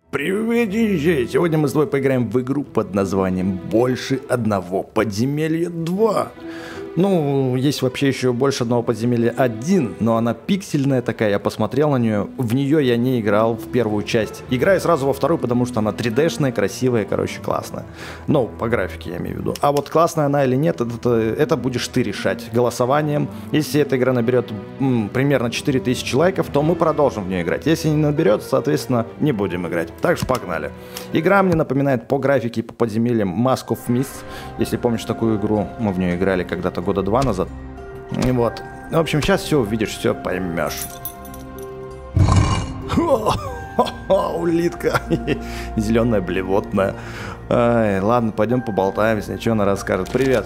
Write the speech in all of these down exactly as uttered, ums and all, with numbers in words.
Приветище! Сегодня мы с тобой поиграем в игру под названием «Больше одного подземелья два». Ну, есть вообще еще «Больше одного подземелья один», но она пиксельная такая, я посмотрел на нее. В нее я не играл в первую часть. Играю сразу во вторую, потому что она три дэ-шная, красивая, короче, классная. Ну, по графике я имею в виду. А вот классная она или нет, это, это будешь ты решать голосованием. Если эта игра наберет м, примерно четыре тысячи лайков, то мы продолжим в нее играть. Если не наберет, соответственно, не будем играть. Так что погнали. Игра мне напоминает по графике и по подземельям Mask of Myth. Если помнишь такую игру, мы в нее играли когда-то года два назад. И вот. В общем, сейчас все увидишь, все поймешь. Улитка. Зеленая, блевотная. Ай, ладно, пойдем поболтаем, если что она расскажет. Привет.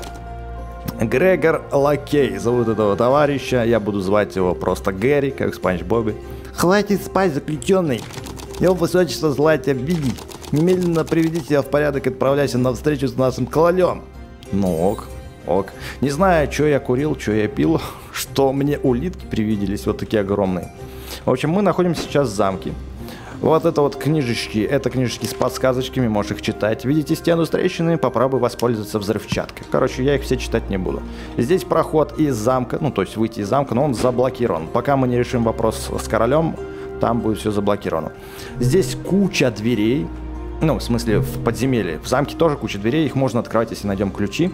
Грегор Лакей зовут этого товарища. Я буду звать его просто Гэри, как Спанч Боби. Хватит спать, заключенный. Его высочество желает тебя видеть. Немедленно приведите себя в порядок и отправляйся на встречу с нашим королем. Ну ок. Ок. Не знаю, что я курил, что я пил, что мне улитки привиделись вот такие огромные. В общем, мы находимся сейчас в замке. Вот это вот книжечки, это книжечки с подсказочками, можешь их читать. Видите стену с трещинами, попробуй воспользоваться взрывчаткой. Короче, я их все читать не буду. Здесь проход из замка, ну то есть выйти из замка, но он заблокирован. Пока мы не решим вопрос с королем, там будет все заблокировано. Здесь куча дверей, ну в смысле в подземелье. В замке тоже куча дверей, их можно открывать, если найдем ключи.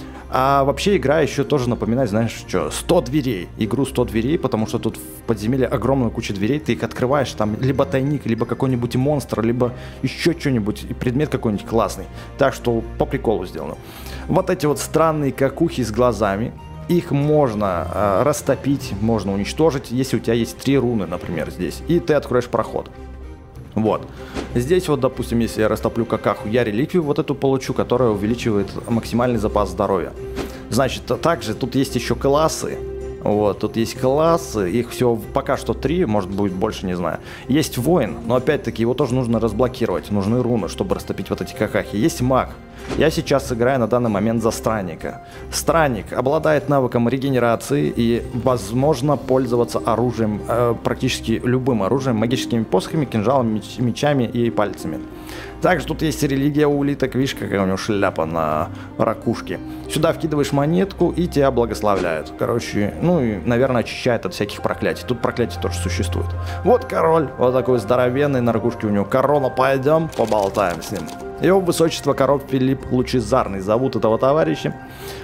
А вообще игра еще тоже напоминает, знаешь, что, сто дверей. Игру сто дверей, потому что тут в подземелье огромная куча дверей. Ты их открываешь, там либо тайник, либо какой-нибудь монстр, либо еще что-нибудь, и предмет какой-нибудь классный. Так что по приколу сделано. Вот эти вот странные какухи с глазами. Их можно э, растопить, можно уничтожить, если у тебя есть три руны, например, здесь. И ты откроешь проход. Вот. Здесь вот, допустим, если я растоплю какаху, я реликвию вот эту получу, которая увеличивает максимальный запас здоровья. Значит, также тут есть еще классы. Вот, тут есть классы, их всего пока что три, может будет больше, не знаю. Есть воин, но опять-таки его тоже нужно разблокировать, нужны руны, чтобы растопить вот эти какахи. Есть маг. Я сейчас играю на данный момент за странника. Странник обладает навыком регенерации и возможно пользоваться оружием, э, практически любым оружием, магическими посохами, кинжалами, меч, мечами и пальцами. Также тут есть религия у улиток, видишь, какая у него шляпа на ракушке. Сюда вкидываешь монетку и тебя благословляют. Короче, ну и, наверное, очищает от всяких проклятий. Тут проклятие тоже существует. Вот король, вот такой здоровенный, на ракушке у него корона. Пойдем поболтаем с ним. Его высочество король Филипп Лучезарный зовут этого товарища.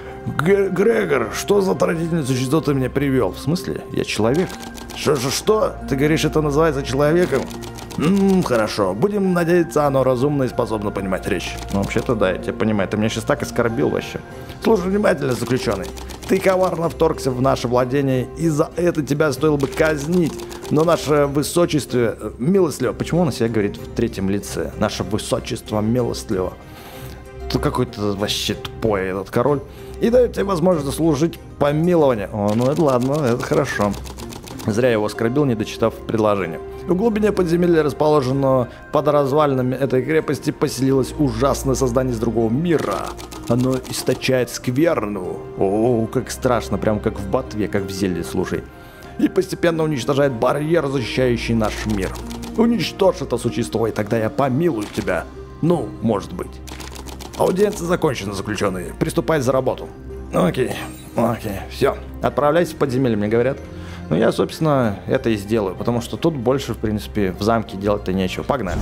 Грегор, что за отвратительное существо ты мне привел? В смысле? Я человек. Что-что-что? Ты говоришь, это называется человеком? Ммм, хорошо. Будем надеяться, оно разумно и способно понимать речь. Ну, вообще-то да, я тебя понимаю. Ты меня сейчас так оскорбил вообще. Слушай внимательно, заключенный. Ты коварно вторгся в наше владение, и за это тебя стоило бы казнить. Но наше высочество милостливо... Почему он себя говорит в третьем лице? Наше высочество милостливо. Тут какой-то вообще тупой этот король. И дает тебе возможность заслужить помилование. О, ну это ладно, это хорошо. Зря я его оскорбил, не дочитав предложение. В глубине подземелья, расположенного под развалинами этой крепости, поселилось ужасное создание из другого мира. Оно источает скверну. О, как страшно, прям как в Ботве, как в Зельде, слушай. И постепенно уничтожает барьер, защищающий наш мир. Уничтожь это существо, и тогда я помилую тебя. Ну, может быть. Аудиенция закончена, заключенный. Приступай за работу. Окей, окей, все. Отправляйся в подземелье, мне говорят. Ну, я, собственно, это и сделаю, потому что тут больше, в принципе, в замке делать-то нечего. Погнали.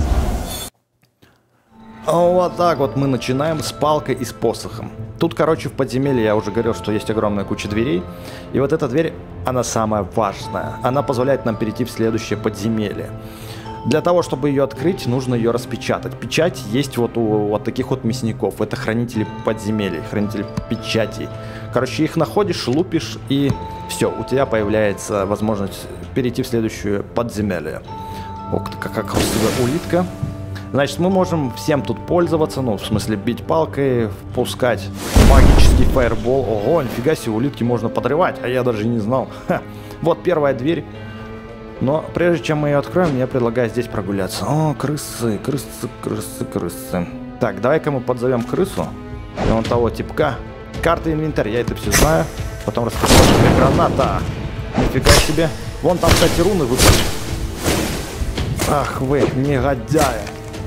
Вот так вот мы начинаем с палкой и с посохом. Тут, короче, в подземелье я уже говорил, что есть огромная куча дверей. И вот эта дверь, она самая важная. Она позволяет нам перейти в следующее подземелье. Для того, чтобы ее открыть, нужно ее распечатать. Печать есть вот у вот таких вот мясников. Это хранители подземелий, хранители печатей. Короче, их находишь, лупишь, и все, у тебя появляется возможность перейти в следующее подземелье. Ох, какая красивая улитка. Значит, мы можем всем тут пользоваться, ну, в смысле, бить палкой, впускать магический фаербол. Ого, нифига себе, улитки можно подрывать, а я даже не знал. Ха. Вот первая дверь. Но прежде чем мы ее откроем, я предлагаю здесь прогуляться. О, крысы, крысы, крысы, крысы. Так, давай-ка мы подзовем крысу. И вон того типка. Карта, инвентарь, я это все знаю. Потом расскажу, что граната. Нифига себе. Вон там, кстати, руны выпали. Ах вы, негодяи.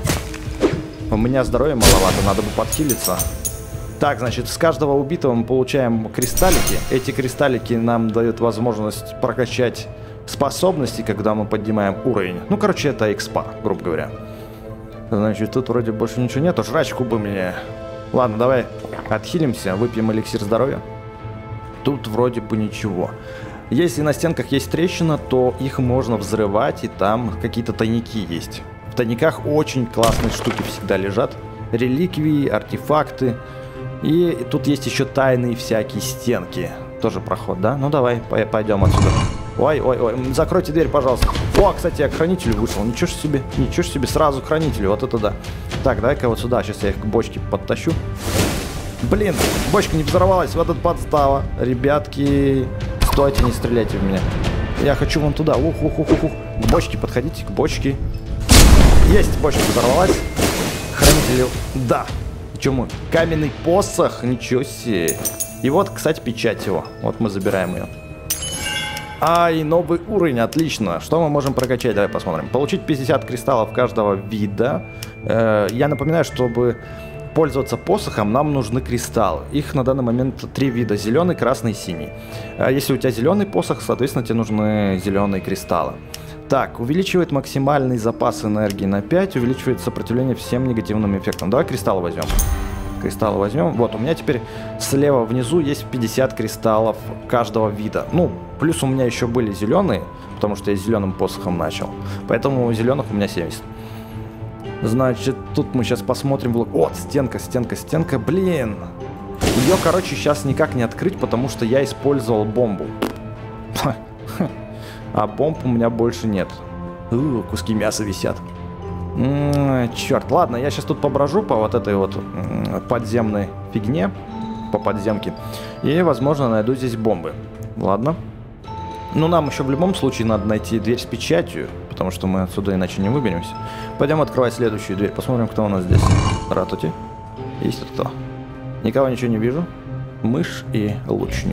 У меня здоровья маловато, надо бы подхилиться. Так, значит, с каждого убитого мы получаем кристаллики. Эти кристаллики нам дают возможность прокачать способности, когда мы поднимаем уровень. Ну, короче, это экспа, грубо говоря. Значит, тут вроде больше ничего нету. Жрачку бы мне. Ладно, давай отхилимся, выпьем эликсир здоровья. Тут вроде бы ничего. Если на стенках есть трещина, то их можно взрывать, и там какие-то тайники есть. В тайниках очень классные штуки всегда лежат. Реликвии, артефакты. И тут есть еще тайные всякие стенки. Тоже проход, да? Ну давай, пойдем отсюда. Ой, ой, ой, закройте дверь, пожалуйста. О, кстати, я к хранителю вышел. Ничего ж себе, ничего ж себе, сразу к хранителю, вот это да. Так, давай-ка вот сюда, сейчас я их к бочке подтащу. Блин, бочка не взорвалась, вот эта подстава. Ребятки, стойте, не стреляйте в меня. Я хочу вон туда, ух, ух, ух, ух, ух. К бочке подходите, к бочке. Есть, бочка взорвалась. Хранителю, да. Чему? Каменный посох, ничего себе. И вот, кстати, печать его. Вот мы забираем ее. Ай, новый уровень, отлично. Что мы можем прокачать? Давай посмотрим. Получить пятьдесят кристаллов каждого вида. Э, я напоминаю, чтобы пользоваться посохом, нам нужны кристаллы. Их на данный момент три вида. Зеленый, красный, синий. А если у тебя зеленый посох, соответственно, тебе нужны зеленые кристаллы. Так, увеличивает максимальный запас энергии на пять, увеличивает сопротивление всем негативным эффектам. Давай кристаллы возьмем. Кристаллы возьмем. Вот, у меня теперь слева внизу есть пятьдесят кристаллов каждого вида. Ну, плюс у меня еще были зеленые, потому что я зеленым посохом начал. Поэтому зеленых у меня семьдесят. Значит, тут мы сейчас посмотрим. Вот, стенка, стенка, стенка. Блин. Ее, короче, сейчас никак не открыть, потому что я использовал бомбу. А бомб у меня больше нет. У, куски мяса висят. М-м, черт, ладно, я сейчас тут поброжу по вот этой вот м-м, подземной фигне. По подземке. И, возможно, найду здесь бомбы. Ладно. Ну, нам еще в любом случае надо найти дверь с печатью, потому что мы отсюда иначе не выберемся. Пойдем открывать следующую дверь. Посмотрим, кто у нас здесь. Ратути. Есть тут кто? Никого ничего не вижу. Мышь и лучник.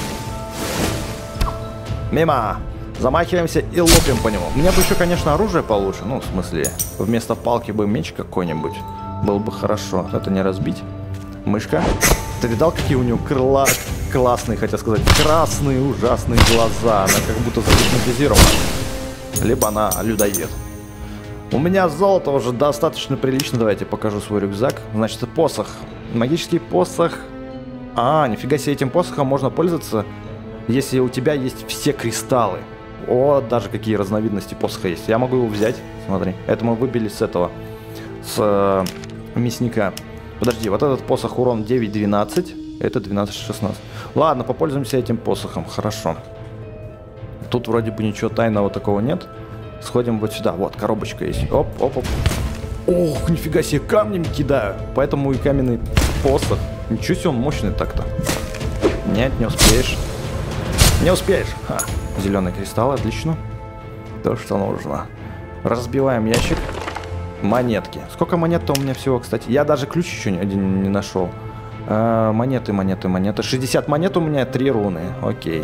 Мимо! Замахиваемся и лупим по нему. Мне бы еще, конечно, оружие получше. Ну, в смысле, вместо палки бы меч какой-нибудь. Было бы хорошо. Это не разбить. Мышка. Ты видал, какие у нее крыла... классные, хотел сказать, красные ужасные глаза. Она как будто загипнотизирована. Либо она людоед. У меня золото уже достаточно прилично. Давайте покажу свой рюкзак. Значит, посох. Магический посох. А, нифига себе, этим посохом можно пользоваться, если у тебя есть все кристаллы. О, даже какие разновидности посоха есть. Я могу его взять. Смотри, это мы выбили с этого. С э, мясника. Подожди, вот этот посох урон девять двенадцать. Это двенадцать шестнадцать. Ладно, попользуемся этим посохом. Хорошо. Тут вроде бы ничего тайного такого нет. Сходим вот сюда. Вот, коробочка есть. Оп, оп, оп. Ох, нифига себе, камнями кидаю. Поэтому и каменный посох. Ничего себе, он мощный так-то. Нет, не успеешь. Не успеешь. Ха. Зеленый кристалл, отлично. То, что нужно. Разбиваем ящик. Монетки. Сколько монет-то у меня всего, кстати? Я даже ключ еще один не нашел. А, монеты, монеты, монеты. шестьдесят монет у меня, три руны. Окей.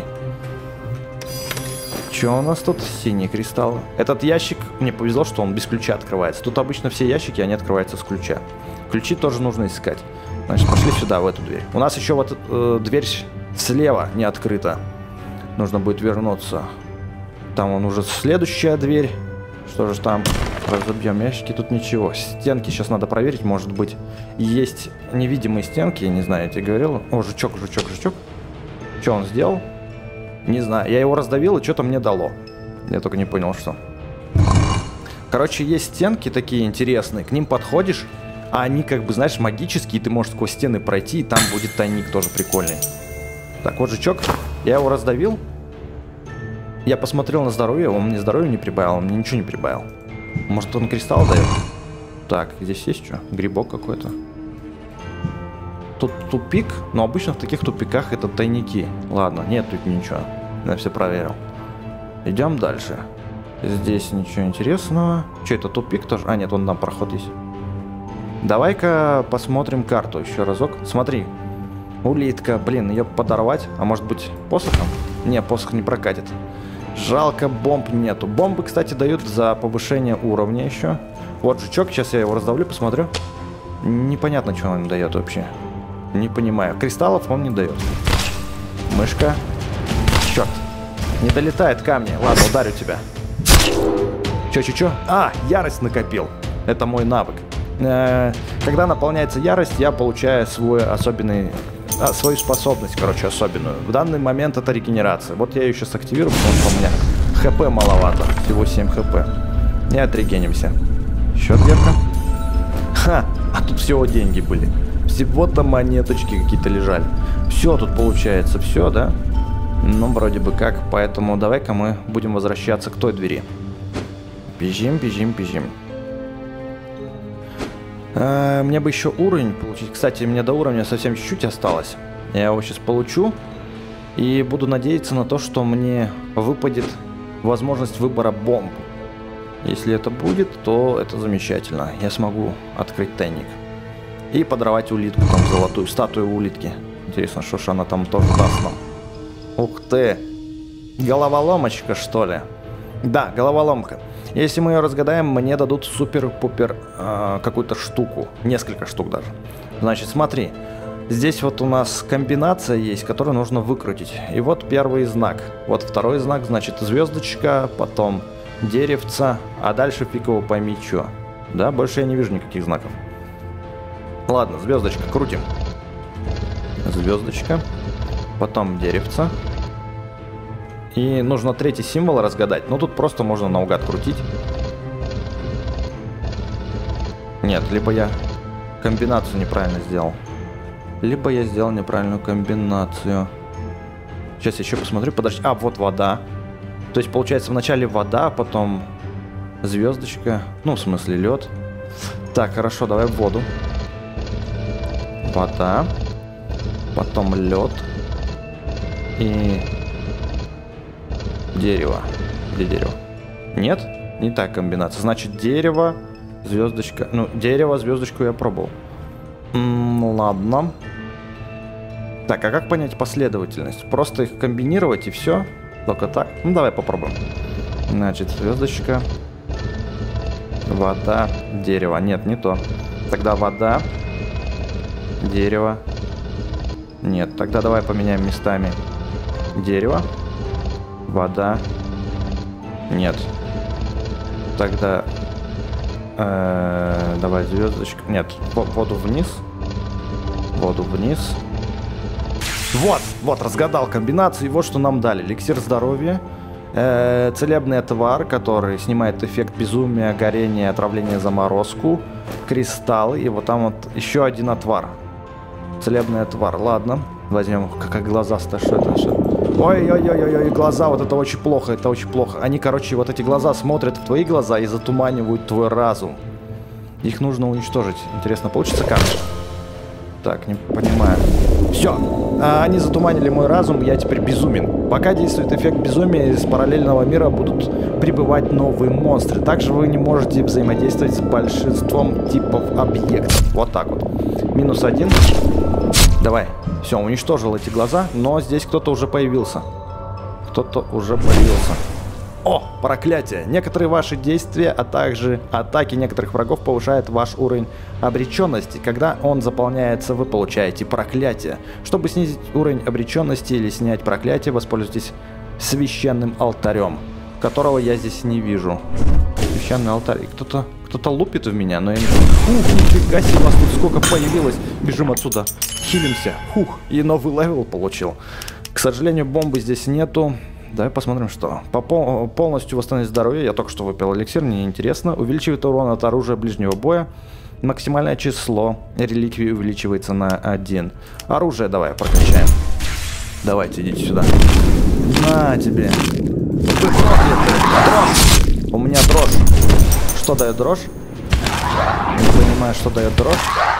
Что у нас тут? Синие кристаллы. Этот ящик, мне повезло, что он без ключа открывается. Тут обычно все ящики, они открываются с ключа. Ключи тоже нужно искать. Значит, пошли сюда, в эту дверь. У нас еще вот э, дверь слева не открыта. Нужно будет вернуться. Там он уже следующая дверь. Что же там? Разобьем ящики, тут ничего. Стенки сейчас надо проверить, может быть. Есть невидимые стенки, я не знаю, я тебе говорил. О, жучок, жучок, жучок. Что он сделал? Не знаю, я его раздавил и что-то мне дало. Я только не понял, что. Короче, есть стенки такие интересные. К ним подходишь, а они как бы, знаешь, магические. Ты можешь сквозь стены пройти, и там будет тайник тоже прикольный. Так, вот жучок. Я его раздавил. Я посмотрел на здоровье, он мне здоровье не прибавил, он мне ничего не прибавил. Может, он кристалл дает? Так, здесь есть что? Грибок какой-то. Тут тупик, но обычно в таких тупиках это тайники. Ладно, нет тут ничего. Я все проверил. Идем дальше. Здесь ничего интересного. Что, это тупик тоже? А, нет, вон там проход есть. Давай-ка посмотрим карту еще разок. Смотри. Улитка, блин, ее подорвать. А может быть посохом? Не, посох не прокатит. Жалко, бомб нету. Бомбы, кстати, дают за повышение уровня еще. Вот жучок, сейчас я его раздавлю, посмотрю. Непонятно, что он им дает вообще. Не понимаю. Кристаллов он не дает. Мышка. Черт. Не долетает ко мне. Ладно, ударю тебя. Чё-чё-чё? А, ярость накопил. Это мой навык. Э-э- когда наполняется ярость, я получаю свой особенный... А, свою способность, короче, особенную. В данный момент это регенерация. Вот я ее сейчас активирую, потому что у меня хп маловато. Всего семь хп. И отрегенимся. Еще дверка. Ха! А тут всего деньги были. Всего-то монеточки какие-то лежали. Все тут получается, все, да? Ну, вроде бы как. Поэтому давай-ка мы будем возвращаться к той двери. Бежим, бежим, бежим. А, мне бы еще уровень получить. Кстати, мне до уровня совсем чуть-чуть осталось. Я его сейчас получу. И буду надеяться на то, что мне выпадет возможность выбора бомб. Если это будет, то это замечательно. Я смогу открыть тайник. И подорвать улитку, там золотую статую улитки. Интересно, что ж она там тоже даст нам. Ух ты! Головоломочка, что ли? Да, головоломка. Если мы ее разгадаем, мне дадут супер-пупер э, какую-то штуку. Несколько штук даже. Значит, смотри. Здесь вот у нас комбинация есть, которую нужно выкрутить. И вот первый знак. Вот второй знак, значит, звездочка, потом деревца, а дальше фиг его пойми что. Да, больше я не вижу никаких знаков. Ладно, звездочка, крутим. Звездочка. Потом деревца. И нужно третий символ разгадать. Но тут просто можно наугад крутить. Нет, либо я комбинацию неправильно сделал. Либо я сделал неправильную комбинацию. Сейчас я еще посмотрю. Подожди. А, вот вода. То есть, получается, вначале вода, а потом звездочка. Ну, в смысле, лед. Так, хорошо, давай в воду. Вода. Потом лед. И... дерево. Где дерево? Нет? Не так комбинация. Значит, дерево, звездочка. Ну, дерево, звездочку я пробовал. М-м, ладно. Так, а как понять последовательность? Просто их комбинировать и все? Только так? Ну, давай попробуем. Значит, звездочка. Вода, дерево. Нет, не то. Тогда вода, дерево. Нет, тогда давай поменяем местами. Дерево. Вода. Нет. Тогда... Э, давай звездочку. Нет, воду вниз. Воду вниз. Вот, вот, разгадал комбинацию. И вот что нам дали. Эликсир здоровья. Э, целебный отвар, который снимает эффект безумия, горения, отравления, заморозку. Кристаллы. И вот там вот еще один отвар. Целебный отвар. Ладно. Возьмем, как глаза-то, что это, что? Ой-ой-ой-ой, глаза, вот это очень плохо, это очень плохо. Они, короче, вот эти глаза смотрят в твои глаза и затуманивают твой разум. Их нужно уничтожить. Интересно, получится как? Так, не понимаю. Все, а, они затуманили мой разум, я теперь безумен. Пока действует эффект безумия, из параллельного мира будут прибывать новые монстры. Также вы не можете взаимодействовать с большинством типов объектов. Вот так вот. Минус один. Давай. Все, уничтожил эти глаза, но здесь кто-то уже появился. Кто-то уже появился. О, проклятие! Некоторые ваши действия, а также атаки некоторых врагов повышают ваш уровень обреченности. Когда он заполняется, вы получаете проклятие. Чтобы снизить уровень обреченности или снять проклятие, воспользуйтесь священным алтарем, которого я здесь не вижу. Священный алтарь. И кто-то кто-то лупит в меня, но я не... Ух, нифига себе, у нас тут сколько появилось. Бежим отсюда. Хилимся. Хух, и новый левел получил. К сожалению, бомбы здесь нету. Давай посмотрим, что. По пол полностью восстановить здоровье. Я только что выпил эликсир, мне интересно. Увеличивает урон от оружия ближнего боя. Максимальное число реликвий увеличивается на один. Оружие давай прокачаем. Давайте, идите сюда. На тебе. Вы проклятые. Дрожь. У меня дрожь. Что дает дрожь? Не понимаю, что дает дрожь.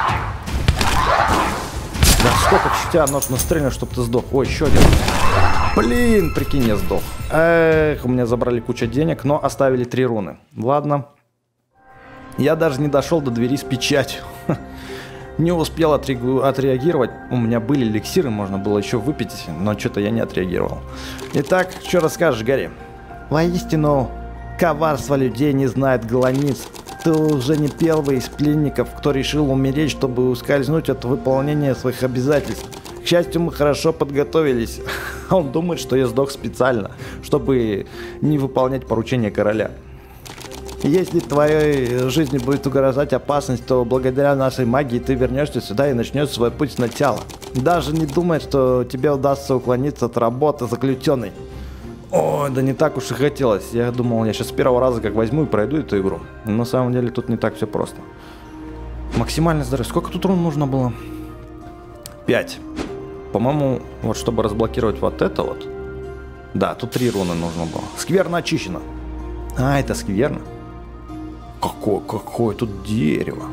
Да сколько в тебя нужно стрельнуть, чтобы ты сдох? Ой, еще один. Блин, прикинь, я сдох. Эх, у меня забрали кучу денег, но оставили три руны. Ладно. Я даже не дошел до двери с печатью. Не успел отреагировать. У меня были эликсиры, можно было еще выпить, но что-то я не отреагировал. Итак, что расскажешь, Гарри? Воистину, коварство людей не знает границ. ты уже не первый из пленников, кто решил умереть, чтобы ускользнуть от выполнения своих обязательств. К счастью, мы хорошо подготовились. Он думает, что я сдох специально, чтобы не выполнять поручения короля. Если твоей жизни будет угрожать опасность, то благодаря нашей магии ты вернешься сюда и начнешь свой путь сначала. Даже не думай, что тебе удастся уклониться от работы заключенной. Ой, да не так уж и хотелось. Я думал, я сейчас с первого раза как возьму и пройду эту игру. Но на самом деле тут не так все просто. Максимальное здоровье. Сколько тут рун нужно было? пять. По-моему, вот чтобы разблокировать вот это вот. Да, тут три руны нужно было. Скверно очищено. А, это скверно. Какое, какое тут дерево.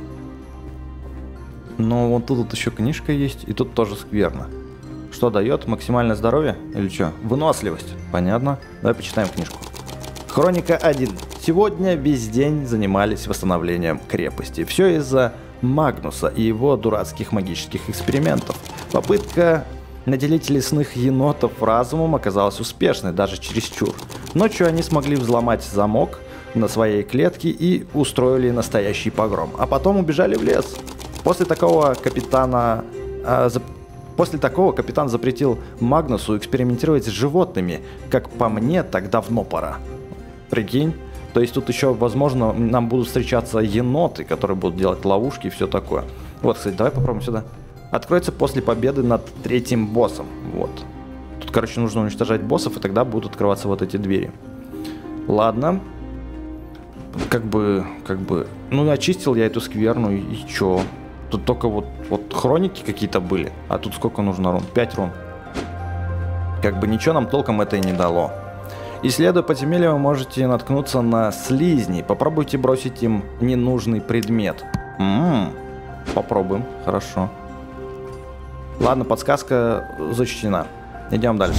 Но вот тут вот еще книжка есть. И тут тоже скверно. Что дает? Максимальное здоровье? Или что? Выносливость. Понятно. Давай почитаем книжку. Хроника один. Сегодня весь день занимались восстановлением крепости. Все из-за Магнуса и его дурацких магических экспериментов. Попытка наделить лесных енотов разумом оказалась успешной, даже чересчур. Ночью они смогли взломать замок на своей клетке и устроили настоящий погром. А потом убежали в лес. После такого капитана... Э, за... После такого капитан запретил Магнусу экспериментировать с животными. Как по мне, так давно пора. Прикинь? То есть тут еще, возможно, нам будут встречаться еноты, которые будут делать ловушки и все такое. Вот, кстати, давай попробуем сюда. Откроется после победы над третьим боссом. Вот. Тут, короче, нужно уничтожать боссов, и тогда будут открываться вот эти двери. Ладно. Как бы, как бы... Ну, очистил я эту скверну, и, и чё? Тут только вот, вот хроники какие-то были. А тут сколько нужно рун? пять рун. Как бы ничего нам толком это и не дало. Исследуя подземелье, вы можете наткнуться на слизней. Попробуйте бросить им ненужный предмет. М-м-м. Попробуем. Хорошо. Ладно, подсказка зачтена. Идем дальше.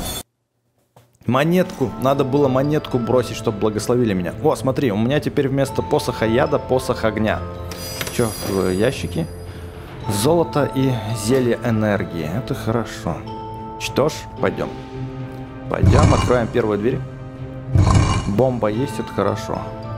Монетку. Надо было монетку бросить, чтобы благословили меня. О, смотри, у меня теперь вместо посоха яда посох огня. Че в ящике? Золото и зелье энергии. Это хорошо. Что ж, пойдем. Пойдем, откроем первую дверь. Бомба есть, это хорошо.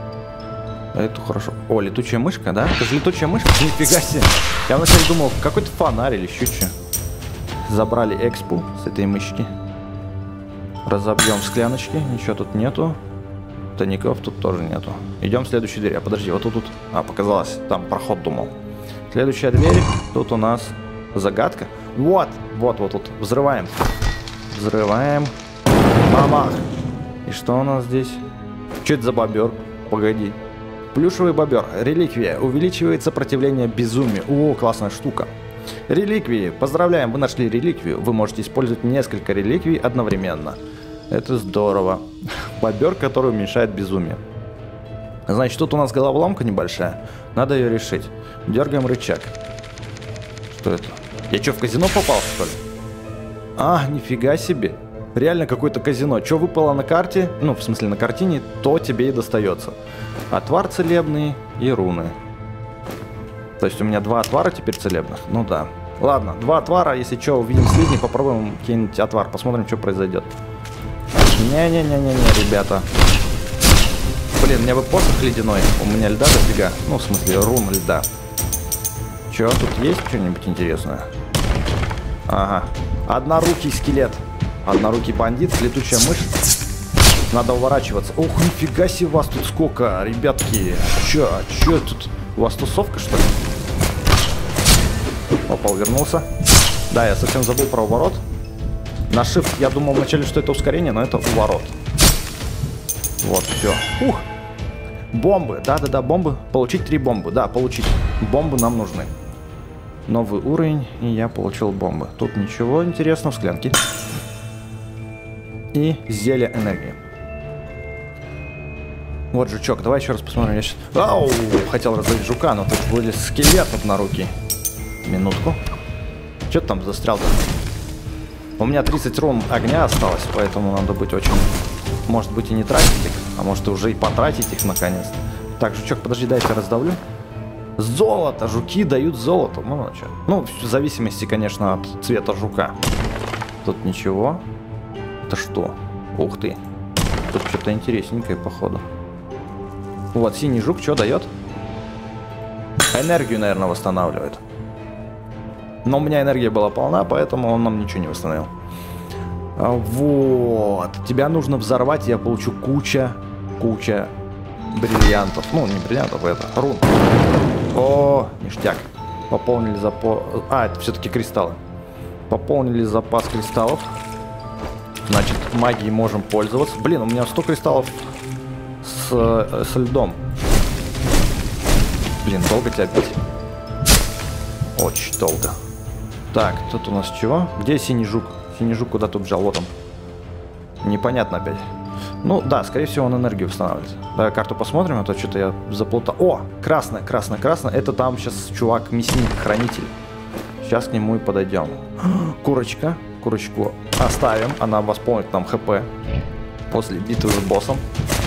Это хорошо. О, летучая мышка, да? Это же летучая мышка? Нифига себе. Я вначале думал, какой-то фонарь или еще что. Забрали экспу с этой мышки. Разобьем скляночки. Ничего тут нету. Тоников тут тоже нету. Идем в следующую дверь. А подожди, вот тут, тут. А, показалось. Там проход думал. Следующая дверь. Тут у нас загадка. Вот, вот, вот тут. Взрываем. Взрываем. Мамах. И что у нас здесь? Что это за бобер? Погоди. Плюшевый бобер. Реликвия. Увеличивает сопротивление безумию. О, классная штука. Реликвии. Поздравляем, вы нашли реликвию. Вы можете использовать несколько реликвий одновременно. Это здорово. Бобер, который уменьшает безумие. Значит, тут у нас головоломка небольшая. Надо ее решить. Дергаем рычаг. Что это? Я что, в казино попал, что ли? А, нифига себе. Реально какое-то казино. Что выпало на карте, ну, в смысле на картине, то тебе и достается. Отвар целебный и руны. То есть у меня два отвара теперь целебных. Ну да. Ладно, два отвара. Если что, увидим слизни, попробуем кинуть отвар. Посмотрим, что произойдет. Не-не-не-не-не, ребята. Блин, мне бы посох ледяной. У меня льда дофига. Ну, в смысле, рун льда. Че, тут есть что-нибудь интересное? Ага. Однорукий скелет. Однорукий бандит, летучая мышь. Надо уворачиваться. Ух, нифига себе вас тут сколько, ребятки. Че, че тут? У вас тусовка, что ли? Опа, увернулся. Да, я совсем забыл про уворот. На shift я думал вначале, что это ускорение, но это уворот. Вот, все. Ух! Бомбы. Да-да-да, бомбы. Получить три бомбы. Да, получить. Бомбы нам нужны. Новый уровень, и я получил бомбы. Тут ничего интересного в склянке. И зелье энергии. Вот жучок. Давай еще раз посмотрим. Я сейчас... Ау! Хотел раздавить жука, но тут вылез скелет на руки. Минутку. Че ты там застрял-то? У меня тридцать рун огня осталось, поэтому надо быть очень... Может быть и не тратить их, а может и уже и потратить их наконец. Так, жучок, подожди, дай я раздавлю. Золото! Жуки дают золото. Ну, что? Ну, в зависимости, конечно, от цвета жука. Тут ничего. Это что? Ух ты. Тут что-то интересненькое, походу. Вот, синий жук что дает? Энергию, наверное, восстанавливает. Но у меня энергия была полна, поэтому он нам ничего не восстановил. Вот. Тебя нужно взорвать, я получу куча, куча бриллиантов. Ну, не бриллиантов, это рун. О, ништяк. Пополнили запас... А, это все-таки кристаллы. Пополнили запас кристаллов. Значит, магией можем пользоваться. Блин, у меня сто кристаллов с, с льдом. Блин, долго тебя бить? Очень долго. Так, тут у нас чего? Где синий жук? Синий жук куда тут бежал? Вот он. Непонятно опять. Ну да, скорее всего он энергию восстанавливает. Давай карту посмотрим, а то что-то я заплутал. О, красная, красная, красная. Это там сейчас чувак, мясник, хранитель. Сейчас к нему и подойдем. Курочка. Курочку оставим. Она восполнит нам хп после битвы с боссом.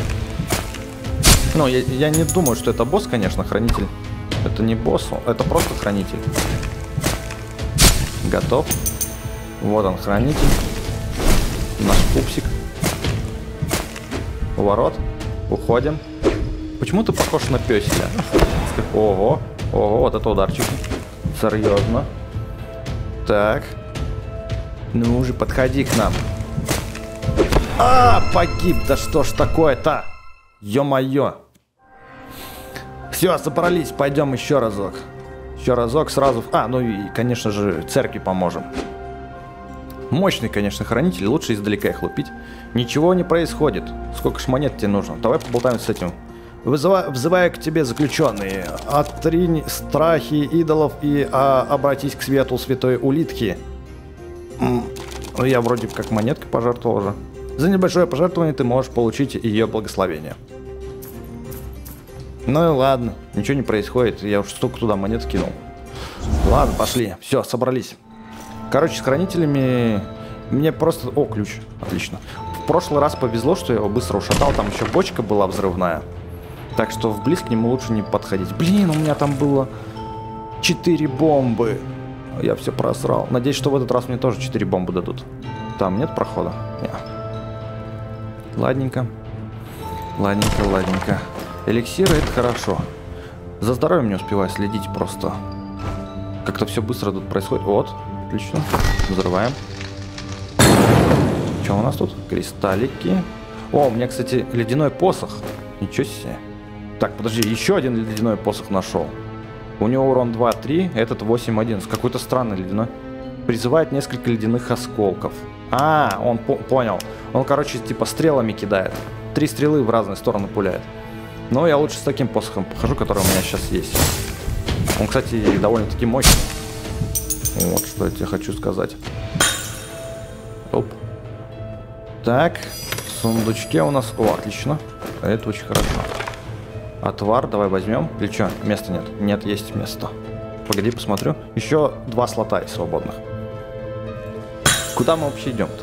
Ну, я, я не думаю, что это босс, конечно, хранитель. Это не босс, это просто хранитель. Готов. Вот он, хранитель. Наш пупсик. Ворот. Уходим. Почему ты похож на пёселя? Ого. Ого, вот это ударчик. Серьезно. Так. Ну уже подходи к нам. А, погиб. Да что ж такое-то? Ё-моё. Все, собрались. Пойдем еще разок. Еще разок сразу. А, ну и, конечно же, церкви поможем. Мощный, конечно, хранитель. Лучше издалека их лупить. Ничего не происходит. Сколько ж монет тебе нужно? Давай поболтаем с этим. Вызываю, взываю к тебе, заключенные. Отринь страхи идолов и а, обратись к свету святой улитки. Ну, я вроде как монеткой пожертвовал уже. За небольшое пожертвование ты можешь получить ее благословение. Ну и ладно, ничего не происходит. Я уж столько туда монет скинул. Ладно, пошли. Все, собрались. Короче, с хранителями мне просто... О, ключ. Отлично. В прошлый раз повезло, что я его быстро ушатал. Там еще бочка была взрывная. Так что вблизь к нему лучше не подходить. Блин, у меня там было четыре бомбы. Я все просрал. Надеюсь, что в этот раз мне тоже четыре бомбы дадут. Там нет прохода? Нет. Ладненько. Ладненько, ладненько. Эликсиры — это хорошо. За здоровьем не успеваю следить просто. Как-то все быстро тут происходит. Вот, отлично. Взрываем. Что у нас тут? Кристаллики. О, у меня, кстати, ледяной посох. Ничего себе. Так, подожди, еще один ледяной посох нашел. У него урон два три, этот восемь один. Какой-то странный ледяной. Призывает несколько ледяных осколков. А, он по понял. Он, короче, типа стрелами кидает. Три стрелы в разные стороны пуляет. Но я лучше с таким посохом похожу, который у меня сейчас есть. Он, кстати, довольно-таки мощный. Вот что я тебе хочу сказать. Оп. Так, в сундучке у нас... О, отлично. Это очень хорошо. Отвар давай возьмем. Или что, места нет? Нет, есть место. Погоди, посмотрю. Еще два слота есть свободных. Куда мы вообще идем-то?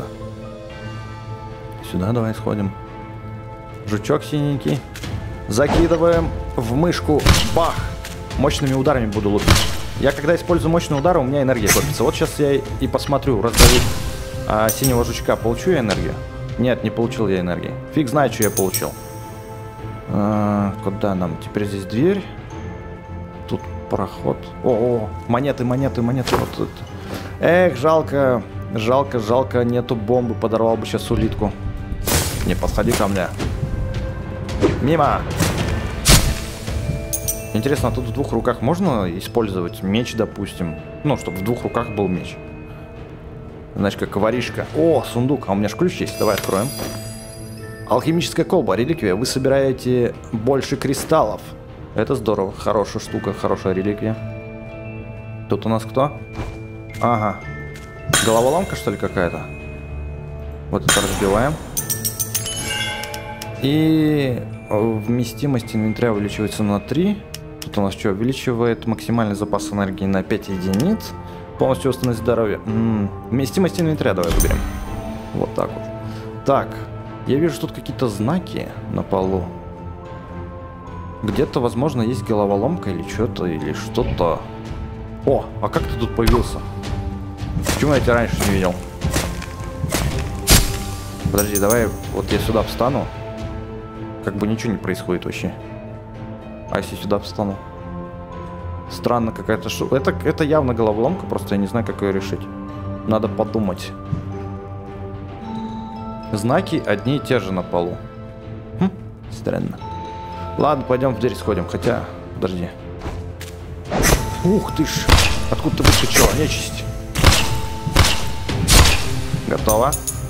Сюда давай сходим. Жучок синенький. Закидываем в мышку. Бах! Мощными ударами буду лупить. Я когда использую мощные удары, у меня энергия копится. Вот сейчас я и посмотрю, раздавить а, синего жучка. Получу я энергию? Нет, не получил я энергии. Фиг знает, что я получил. А, куда нам? Теперь здесь дверь. Тут проход. О, о, монеты, монеты, монеты. Вот тут. Эх, жалко. Жалко, жалко. Нету бомбы. Подорвал бы сейчас улитку. Не подходи ко мне. Мимо! Интересно, а тут в двух руках можно использовать меч, допустим? Ну, чтобы в двух руках был меч. Значит, как воришка. О, сундук. А у меня же ключ есть. Давай откроем. Алхимическая колба, реликвия. Вы собираете больше кристаллов. Это здорово. Хорошая штука, хорошая реликвия. Тут у нас кто? Ага. Головоломка, что ли, какая-то? Вот это разбиваем. И вместимость инвентаря увеличивается на три. Тут у нас что? Увеличивает максимальный запас энергии на пять единиц. Полностью восстановить здоровье. М-м. Вместимость инвентаря давай выберем. Вот так вот. Так. Я вижу тут какие-то знаки на полу. Где-то, возможно, есть головоломка или что-то, или что-то. О, а как ты тут появился? Почему я тебя раньше не видел? Подожди, давай вот я сюда встану. Как бы ничего не происходит вообще. А если сюда встану? Странно какая-то штука. Это, это явно головоломка, просто я не знаю, как ее решить. Надо подумать. Знаки одни и те же на полу. Хм, странно. Ладно, пойдем в дверь сходим. Хотя, подожди. Ух ты ж. Откуда ты выскочила, нечисть? Готово.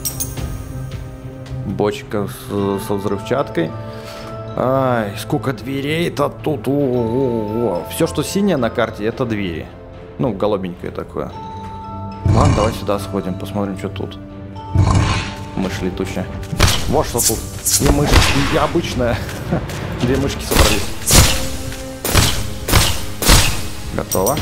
Бочка с, со взрывчаткой. Ай, сколько дверей-то тут. О-о-о-о. Все, что синее на карте, это двери. Ну, голубенькое такое. Ладно, давай сюда сходим, посмотрим, что тут. Мышь летучая. Вот что тут. И мышь, и обычная. Две мышки собрались. Готово.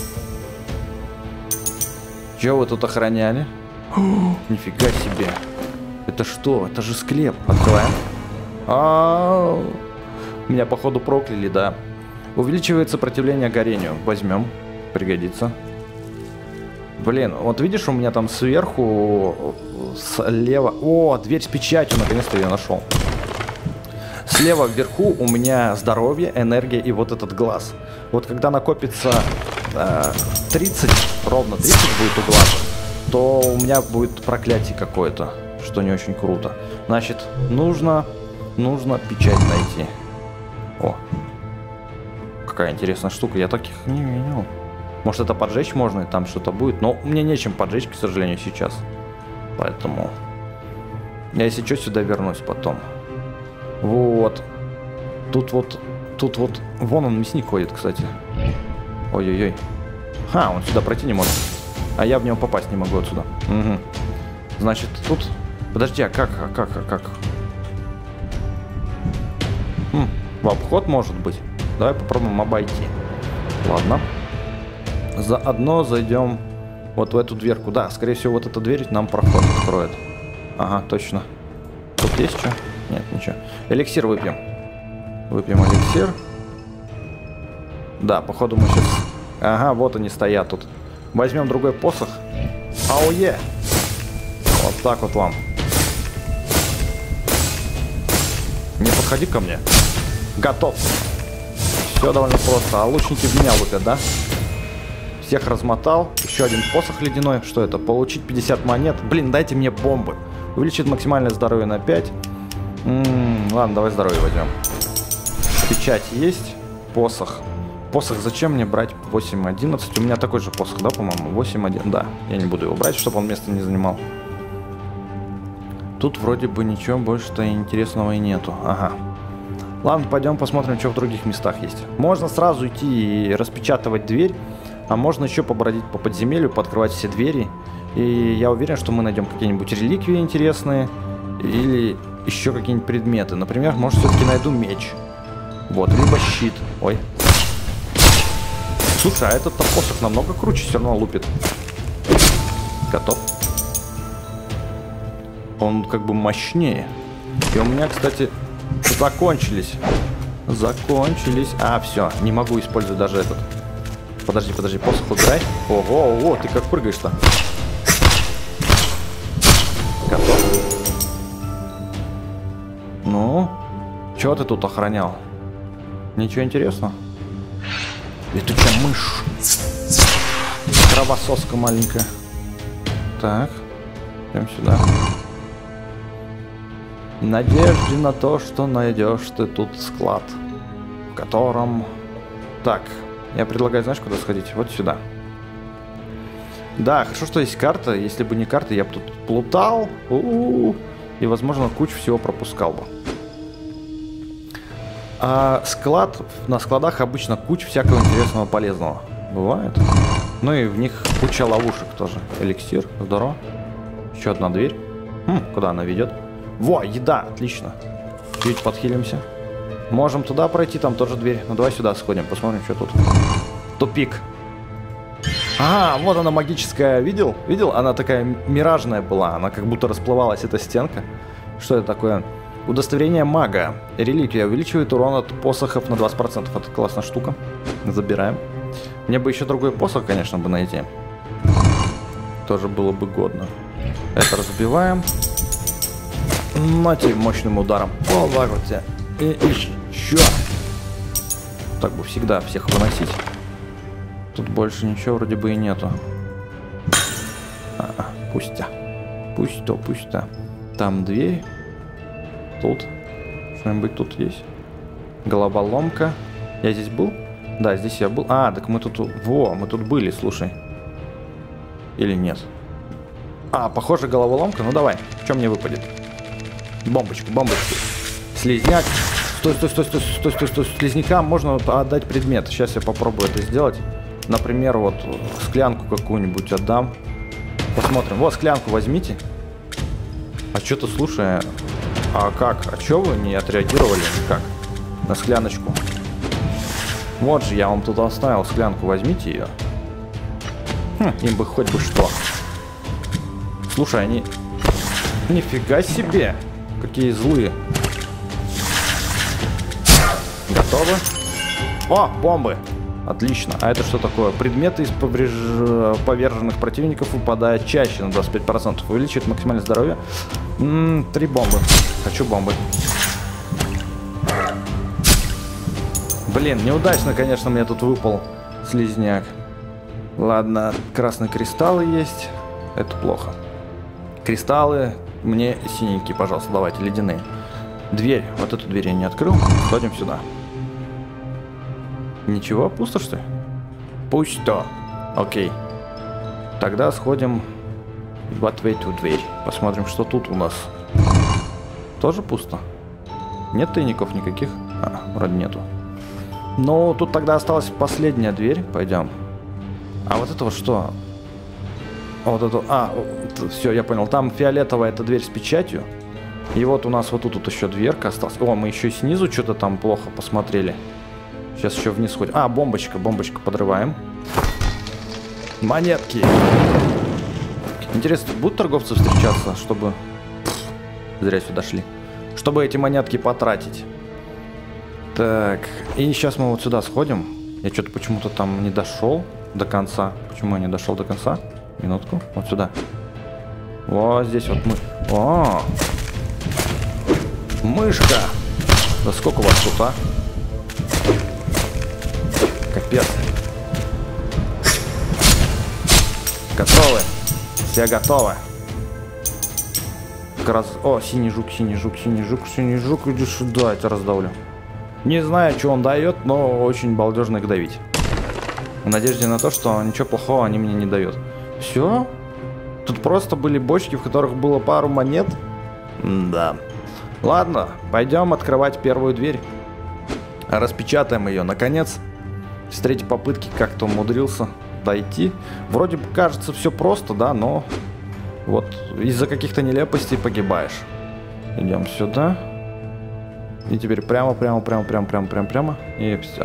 Чего вы тут охраняли? О, нифига себе. Это что? Это же склеп. Открываем. А-а-а. Меня, походу, прокляли, да. Увеличивает сопротивление горению. Возьмем. Пригодится. Блин, вот видишь, у меня там сверху, слева... О, дверь с печатью, наконец-то я нашел. Слева вверху у меня здоровье, энергия и вот этот глаз. Вот когда накопится э, тридцать, ровно тридцать будет у глаза, то у меня будет проклятие какое-то, что не очень круто. Значит, нужно, нужно печать найти. О, какая интересная штука, я таких не видел. Может, это поджечь можно, и там что-то будет. Но мне нечем поджечь, к сожалению, сейчас. Поэтому я, если что, сюда вернусь потом. Вот. Тут вот, тут вот, вон он, мясник ходит, кстати. Ой-ой-ой. Ха, он сюда пройти не может. А я в него попасть не могу отсюда. Угу. Значит, тут... Подожди, а как, а как, а как? Хм, в обход может быть. Давай попробуем обойти. Ладно. Заодно зайдем вот в эту дверку. Да, скорее всего, вот эта дверь нам проход откроет. Ага, точно. Тут есть что? Нет, ничего. Эликсир выпьем. Выпьем эликсир. Да, походу мы сейчас... Ага, вот они стоят тут. Возьмем другой посох. Ауе! Вот так вот вам. Не подходи ко мне. Готов. Все довольно просто. А лучники в меня лупят, да? Всех размотал. Еще один посох ледяной. Что это? Получить пятьдесят монет. Блин, дайте мне бомбы. Увеличит максимальное здоровье на пять. М-м, ладно, давай здоровье возьмем. Печать есть. Посох. Посох зачем мне брать? восемь одиннадцать. У меня такой же посох, да, по-моему? восемь один. Да, я не буду его брать, чтобы он место не занимал. Тут вроде бы ничего больше-то интересного и нету. Ага. Ладно, пойдем посмотрим, что в других местах есть. Можно сразу идти и распечатывать дверь. А можно еще побродить по подземелью, пооткрывать все двери. И я уверен, что мы найдем какие-нибудь реликвии интересные. Или еще какие-нибудь предметы. Например, может, все-таки найду меч. Вот, либо щит. Ой. Слушай, а этот посох намного круче все равно лупит. Готов. Он как бы мощнее. И у меня, кстати, закончились. Закончились. А, все, не могу использовать даже этот. Подожди, подожди, посох убирай. Ого, ого, ты как прыгаешь-то? Готов. Ну, чего ты тут охранял? Ничего интересного? Летучая мышь. Кровососка маленькая. Так, прям сюда. Надежде на то, что найдешь ты тут склад, в котором... Так, я предлагаю, знаешь, куда сходить? Вот сюда. Да, хорошо, что есть карта. Если бы не карта, я бы тут плутал. У-у-у. И, возможно, кучу всего пропускал бы. А склад... На складах обычно куча всякого интересного, полезного. Бывает. Ну и в них куча ловушек тоже. Эликсир. Здорово. Еще одна дверь. Хм, куда она ведет? Во, еда. Отлично. Чуть подхилимся. Можем туда пройти, там тоже дверь. Ну давай сюда сходим, посмотрим, что тут. Тупик. А, вот она магическая. Видел? Видел? Она такая миражная была. Она как будто расплывалась, эта стенка. Что это такое? Удостоверение мага. Реликвия. Увеличивает урон от посохов на двадцать процентов. Это классная штука. Забираем. Мне бы еще другой посох, конечно, бы найти. Тоже было бы годно. Это разбиваем. На тебе мощным ударом. Вот так вот тебе. И еще. Так бы всегда всех выносить. Тут больше ничего вроде бы и нету. А, пусть-то. Пусть-то, пусть-то. Там дверь. Тут. Что-нибудь тут есть. Головоломка. Я здесь был? Да, здесь я был. А, так мы тут... Во, мы тут были, слушай. Или нет? А, похоже, головоломка. Ну давай, что мне выпадет? Бомбочку, бомбочку. Слизняк. Стой, стой, стой, стой, стой, стой, стой. Слизнякам можно отдать предмет. Сейчас я попробую это сделать. Например, вот склянку какую-нибудь отдам. Посмотрим. Вот, склянку возьмите. А что-то, слушай, а как? А что вы не отреагировали никак на скляночку? Вот же, я вам тут оставил склянку, возьмите ее. Хм, им бы хоть бы что. Слушай, они... Нифига себе! Какие злые. Готовы? О, бомбы! Отлично. А это что такое? Предметы из повреж... поверженных противников выпадают чаще на двадцать пять процентов. Увеличивает максимальное здоровье. М-м, три бомбы. Хочу бомбы. Блин, неудачно, конечно, мне тут выпал слизняк. Ладно, красные кристаллы есть. Это плохо. Кристаллы мне синенькие, пожалуйста, давайте, ледяные. Дверь. Вот эту дверь я не открыл. Сходим сюда. Ничего, пусто, что ли? Пусто. Окей. Тогда сходим вот в эту дверь. Посмотрим, что тут у нас. Тоже пусто? Нет тайников никаких? А, вроде нету. Ну, тут тогда осталась последняя дверь. Пойдем. А вот это вот что? Вот это... А, все, я понял. Там фиолетовая эта дверь с печатью. И вот у нас вот тут вот еще дверка осталась. О, мы еще и снизу что-то там плохо посмотрели. Сейчас еще вниз ходим. А, бомбочка, бомбочку подрываем. Монетки. Интересно, будут торговцы встречаться, чтобы... Зря сюда шли. Чтобы эти монетки потратить. Так, и сейчас мы вот сюда сходим. Я что-то почему-то там не дошел до конца. Почему я не дошел до конца? Минутку. Вот сюда. Вот здесь вот мы... О! Мышка! Да сколько у вас тут, а? Капец. Готовы? Все готовы. Как раз... О, синий жук, синий жук, синий жук, синий жук. Иди сюда, я тебя раздавлю. Не знаю, что он дает, но очень балдежно их давить. В надежде на то, что ничего плохого они мне не дают. Все? Тут просто были бочки, в которых было пару монет? Да. Ладно, пойдем открывать первую дверь. Распечатаем ее. Наконец, с третьей попытки как-то умудрился дойти. Вроде бы кажется все просто, да, но вот из-за каких-то нелепостей погибаешь. Идем сюда. И теперь прямо, прямо, прямо, прямо, прямо, прямо, прямо. И все.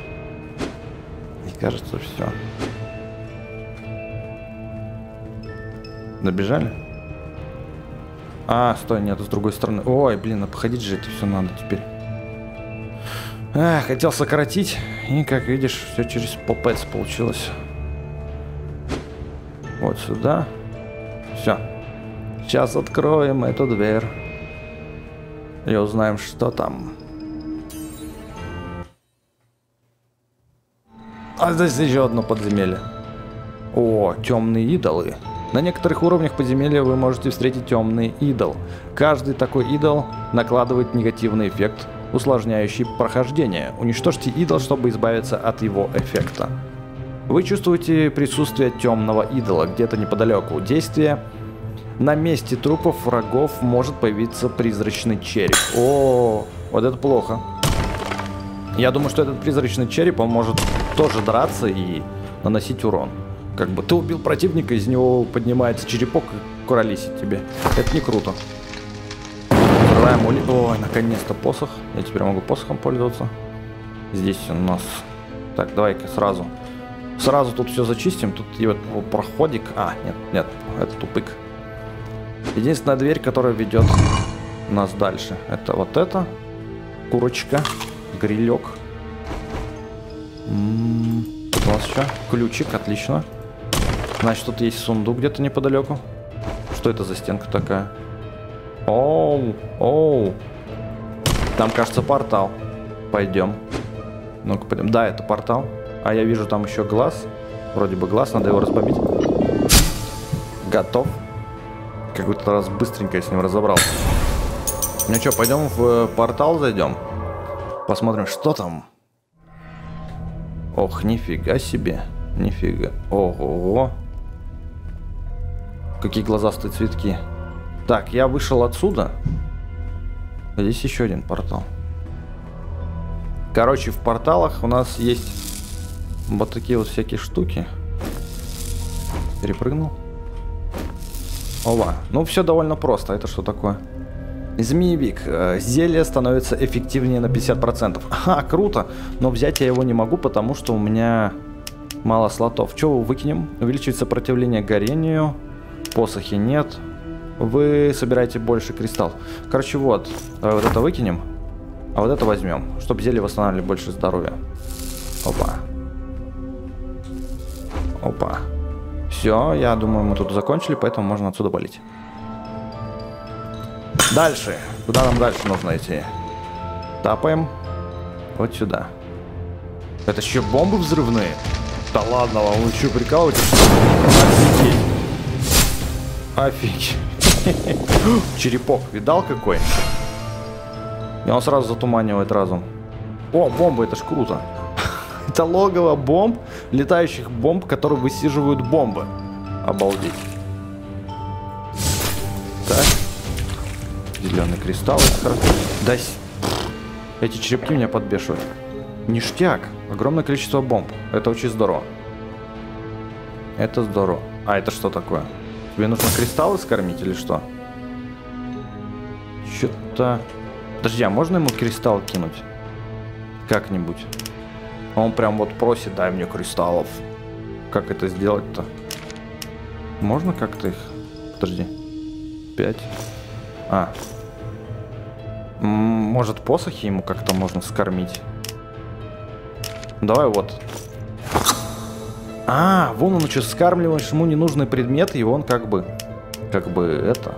И кажется, все. Добежали? А, стой, нет, с другой стороны. Ой, блин, обходить же это все надо теперь. А, хотел сократить. И, как видишь, все через попец получилось. Вот сюда. Все. Сейчас откроем эту дверь. И узнаем, что там. А здесь еще одно подземелье. О, темные идолы. На некоторых уровнях подземелья вы можете встретить темный идол. Каждый такой идол накладывает негативный эффект, усложняющий прохождение. Уничтожьте идол, чтобы избавиться от его эффекта. Вы чувствуете присутствие темного идола где-то неподалеку. Действие: на месте трупов врагов может появиться призрачный череп. О, вот это плохо. Я думаю, что этот призрачный череп, он может тоже драться и наносить урон. Как бы ты убил противника, из него поднимается черепок и куролесит тебе. Это не круто. Открываем ули... Ой, наконец-то посох. Я теперь могу посохом пользоваться. Здесь у нас... Так, давай-ка сразу. Сразу тут все зачистим. Тут и вот проходик. А, нет, нет, это тупик. Единственная дверь, которая ведет нас дальше, это вот эта. Курочка. Грилек. М-м-м. У нас что? Ключик, отлично. Значит, тут есть сундук где-то неподалеку. Что это за стенка такая? Оу, оу. Там, кажется, портал. Пойдем. Ну-ка, пойдем. Да, это портал. А я вижу там еще глаз. Вроде бы глаз, надо его разбомбить. Готов. Какой-то раз быстренько я с ним разобрался. Ну что, пойдем в портал зайдем. Посмотрим, что там. Ох, нифига себе. Нифига. Ого. Какие глазастые цветки. Так, я вышел отсюда. Здесь еще один портал. Короче, в порталах у нас есть вот такие вот всякие штуки. Перепрыгнул. Ова. Ну, все довольно просто. Это что такое? Змеевик. Зелье становится эффективнее на пятьдесят процентов. Ага, круто. Но взять я его не могу, потому что у меня мало слотов. Что выкинем? Увеличивает сопротивление горению. Посохи нет. Вы собираете больше кристаллов. Короче, вот. Вот это выкинем. А вот это возьмем. Чтобы зелье восстанавливали больше здоровья. Опа. Опа. Все, я думаю, мы тут закончили, поэтому можно отсюда валить. Дальше. Куда нам дальше нужно идти? Тапаем. Вот сюда. Это еще бомбы взрывные? Да ладно вам, вы что, прикалываетесь? Офигеть. Офигеть. Черепок, видал какой? И он сразу затуманивает разум. О, бомбы, это ж круто. Это логово бомб, летающих бомб, которые высиживают бомбы. Обалдеть. Так. Зеленый кристалл. Да, эти черепки меня подбешивают. Ништяк. Огромное количество бомб. Это очень здорово. Это здорово. А это что такое? Тебе нужно кристаллы скормить или что? Что-то... Подожди, а можно ему кристалл кинуть? Как-нибудь. Он прям вот просит, дай мне кристаллов. Как это сделать-то? Можно как-то их... Подожди. Пять. А. Может, посохи ему как-то можно скормить? Давай вот. А, вон он еще скармливаешь ему ненужные предметы, и он как бы... Как бы это...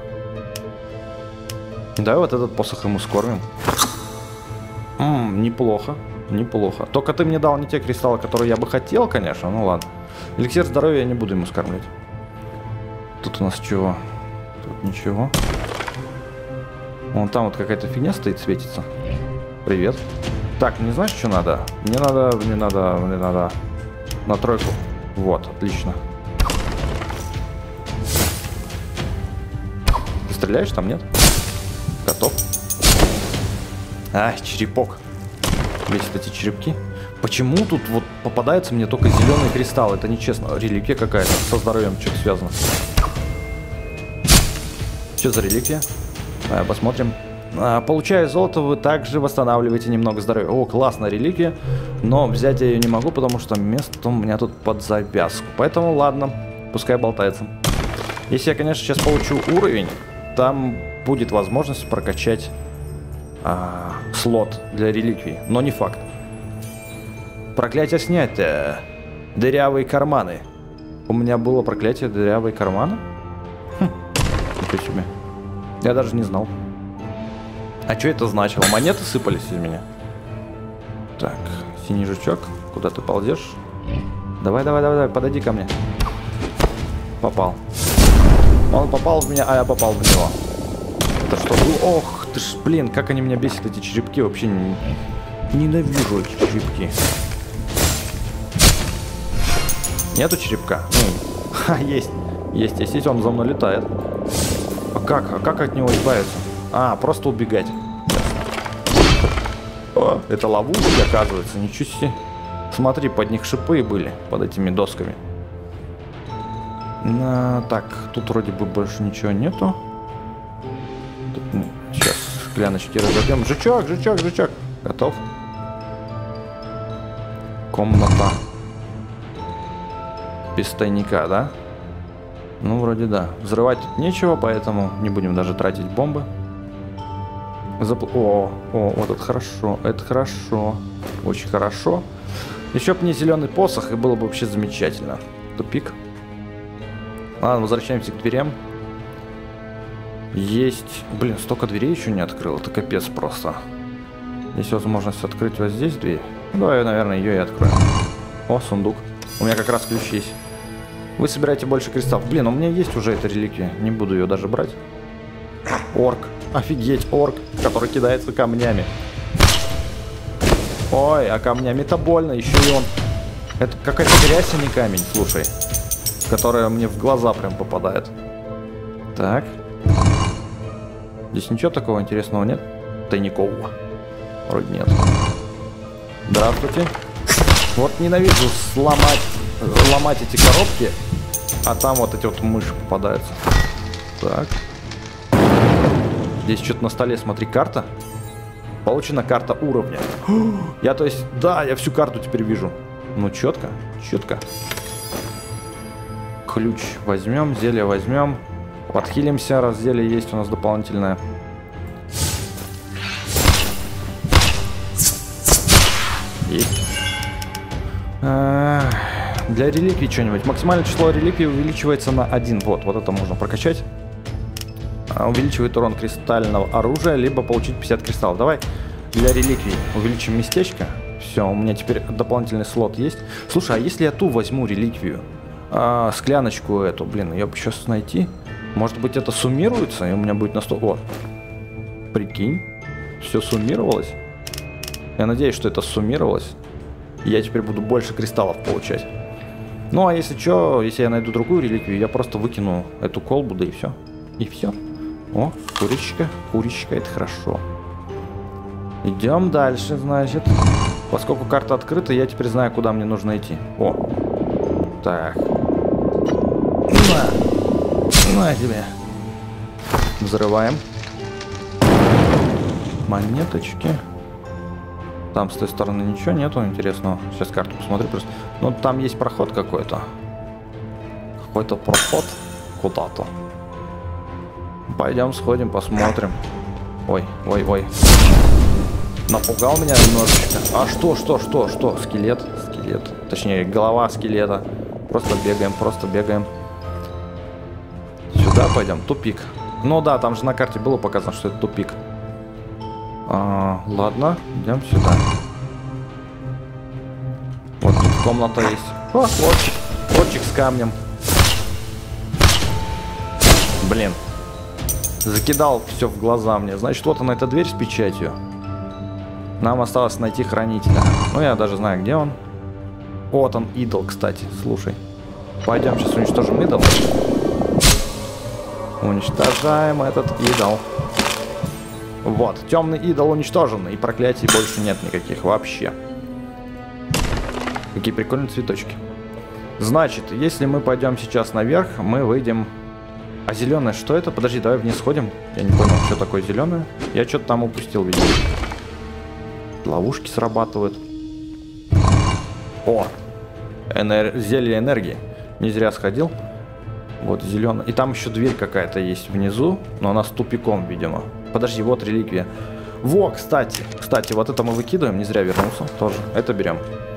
Давай вот этот посох ему скормим. Ммм, неплохо. Неплохо. Только ты мне дал не те кристаллы, которые я бы хотел, конечно. Ну ладно. Эликсир здоровья я не буду ему скармливать. Тут у нас чего? Тут ничего. Вон там вот какая-то фигня стоит, светится. Привет. Так, не знаешь, что надо? Мне надо, мне надо, мне надо на тройку. Вот, отлично. Ты стреляешь там, нет? Готов. А, черепок. Весят эти черепки. Почему тут вот попадаются мне только зеленые кристаллы? Это нечестно. Реликвия какая-то. Со здоровьем что-то связано. Что за реликвия? А, посмотрим. А, получая золото, вы также восстанавливаете немного здоровья. О, классная реликвия. Но взять я ее не могу, потому что место у меня тут под завязку. Поэтому ладно, пускай болтается. Если я, конечно, сейчас получу уровень, там будет возможность прокачать а, слот для реликвий. Но не факт. Проклятие снятие. Дырявые карманы. У меня было проклятие дырявые карманы? Хм, ничего себе. Я даже не знал. А что это значило? Монеты сыпались из меня. Так, синий жучок. Куда ты ползешь? Давай, давай, давай, давай, подойди ко мне. Попал. Он попал в меня, а я попал в него. Это что было? Ох, ты ж, блин, как они меня бесят, эти черепки. Вообще не... ненавижу эти черепки. Нету черепка? Ну, ха, есть. Есть, есть, есть, он за мной летает. А как? А как от него избавиться? А, просто убегать. О, это ловушки, оказывается. Ничего себе. Смотри, под них шипы были, под этими досками. На, так, тут вроде бы больше ничего нету. Тут, ну, сейчас кляночки разобьем. Жучок, жучок, жучок. Готов. Комната. Без тайника, да? Ну, вроде да. Взрывать тут нечего, поэтому не будем даже тратить бомбы. Запл... О, о, вот это хорошо, это хорошо. Очень хорошо. Еще бы мне зеленый посох, и было бы вообще замечательно. Тупик. Ладно, возвращаемся к дверям. Есть... Блин, столько дверей еще не открыл. Это капец просто. Есть возможность открыть вот здесь дверь. Давай, наверное, ее и откроем. О, сундук. У меня как раз ключ есть. Вы собираете больше кристаллов. Блин, у меня есть уже эта реликвия. Не буду ее даже брать. Орк. Офигеть, орк, который кидается камнями. Ой, а камнями-то больно. Еще и он... Это какая-то грязь, а не камень, слушай. Которая мне в глаза прям попадает. Так. Здесь ничего такого интересного нет? Тайникового. Вроде нет. Здравствуйте. Вот ненавижу сломать, ломать эти коробки, а там вот эти вот мыши попадаются. Так. Здесь что-то на столе, смотри, карта. Получена карта уровня. Я, то есть, да, я всю карту теперь вижу. Ну, четко, четко. Ключ возьмем, зелье возьмем. Подхилимся, раз зелье есть у нас дополнительное. Есть. А, для реликвий что-нибудь. Максимальное число реликвий увеличивается на один. Вот, вот это можно прокачать. А, увеличивает урон кристального оружия, либо получить пятьдесят кристаллов. Давай для реликвий увеличим местечко. Все, у меня теперь дополнительный слот есть. Слушай, а если я ту возьму реликвию, а, скляночку эту, блин, ее бы сейчас найти. Может быть, это суммируется, и у меня будет на сто... Вот. Прикинь, все суммировалось. Я надеюсь, что это суммировалось. И я теперь буду больше кристаллов получать. Ну, а если что, если я найду другую реликвию, я просто выкину эту колбу, да и все. И все. О, курочка, курочка, это хорошо. Идем дальше, значит. Поскольку карта открыта, я теперь знаю, куда мне нужно идти. О, так. На, на тебе. Взрываем. Монеточки. Там с той стороны ничего нету интересного. Сейчас карту посмотрю просто. Ну, там есть проход какой-то. Какой-то проход куда-то. Пойдем сходим, посмотрим. Ой, ой, ой. Напугал меня немножечко. А что, что, что, что? Скелет, скелет. Точнее, голова скелета. Просто бегаем, просто бегаем. Сюда пойдем, тупик. Ну да, там же на карте было показано, что это тупик. А, ладно, идем сюда. Вот тут комната есть. О, лодчик, лодчик с камнем. Блин. Закидал все в глаза мне. Значит, вот она, эта дверь с печатью. Нам осталось найти хранителя. Ну, я даже знаю, где он. Вот он, идол, кстати. Слушай. Пойдем сейчас уничтожим идол. Уничтожаем этот идол. Вот, темный идол уничтожен. И проклятий больше нет никаких вообще. Какие прикольные цветочки. Значит, если мы пойдем сейчас наверх, мы выйдем... А зеленое что это? Подожди, давай вниз сходим. Я не понял, что такое зеленое. Я что-то там упустил, видимо. Ловушки срабатывают. О! Энер... Зелье энергии. Не зря сходил. Вот зеленый. И там еще дверь какая-то есть внизу. Но она с тупиком, видимо. Подожди, вот реликвия. Во, кстати. Кстати, вот это мы выкидываем. Не зря вернулся. Тоже. Это берем.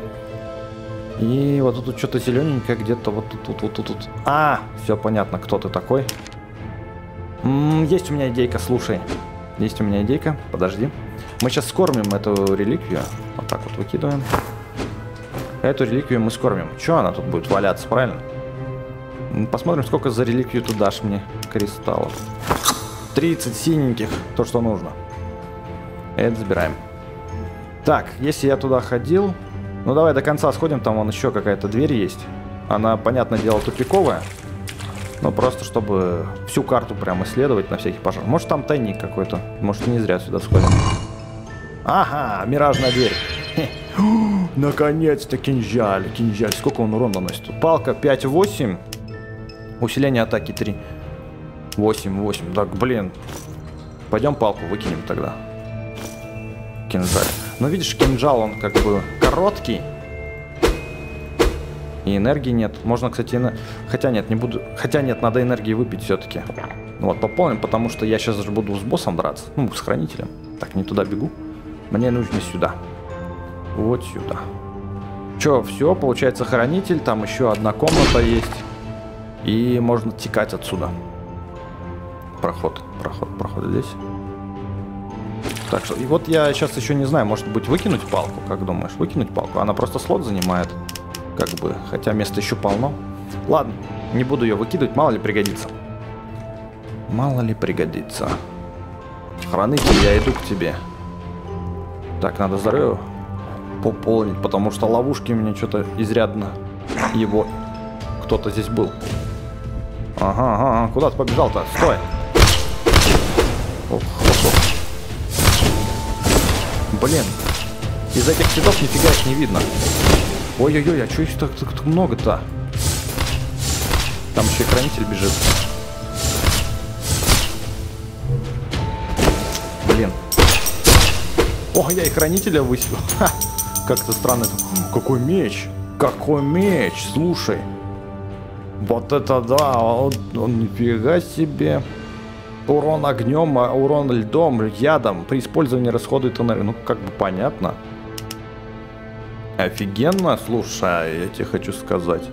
И вот тут что-то зелененькое где-то вот тут, тут, вот тут, тут. А, все понятно, кто ты такой. М-м, есть у меня идейка, слушай. Есть у меня идейка, подожди. Мы сейчас скормим эту реликвию. Вот так вот выкидываем. Эту реликвию мы скормим. Че она тут будет валяться, правильно? Посмотрим, сколько за реликвию ты дашь мне кристаллов. тридцать синеньких, то, что нужно. Это забираем. Так, если я туда ходил... Ну давай до конца сходим, там вон еще какая-то дверь есть. Она, понятное дело, тупиковая. Но просто чтобы всю карту прям исследовать на всякий пожар. Может там тайник какой-то. Может не зря сюда сходим. Ага, миражная дверь. Наконец-то кинжаль, кинжаль. Сколько он урона наносит? Палка пять восемь. Усиление атаки три. восемь восемь. Так, блин. Пойдем палку выкинем тогда. Кинжаль. Но видишь, кинжал, он как бы короткий. И энергии нет. Можно, кстати, эner... хотя нет, не буду. Хотя нет, надо энергии выпить все-таки. Ну вот, пополним, потому что я сейчас же буду с боссом драться. Ну, с хранителем. Так, не туда бегу. Мне нужно сюда. Вот сюда. Че, все, получается хранитель. Там еще одна комната есть. И можно текать отсюда. Проход, проход, проход здесь. Так что, и вот я сейчас еще не знаю, может быть, выкинуть палку, как думаешь? Выкинуть палку? Она просто слот занимает. Как бы, хотя места еще полно. Ладно, не буду ее выкидывать, мало ли пригодится. Мало ли пригодится. Хранитель, я иду к тебе. Так, надо здоровье пополнить, потому что ловушки у меня что-то изрядно его... Кто-то здесь был. Ага, ага, ага. Куда ты побежал-то? Стой! Ох, ох, ох. Блин, из этих цветов нифига их не видно. Ой-ой-ой, а что их так, так, так много-то? Там еще и хранитель бежит. Блин. О, я и хранителя высел. Как-то странно. Какой меч? Какой меч? Слушай. Вот это да. Он, он нифига себе. Урон огнем, урон льдом, ядом. При использовании расходует энергию. Ну, как бы понятно. Офигенно. Слушай, я тебе хочу сказать.